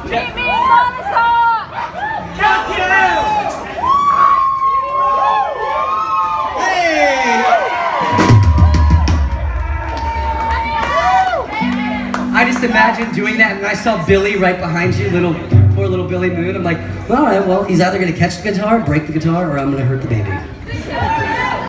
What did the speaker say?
Meet me on the top! Hey! I just imagined doing that, and I saw Billy right behind you, poor little Billy Moon. I'm like, all right, well, he's either gonna catch the guitar, break the guitar, or I'm gonna hurt the baby.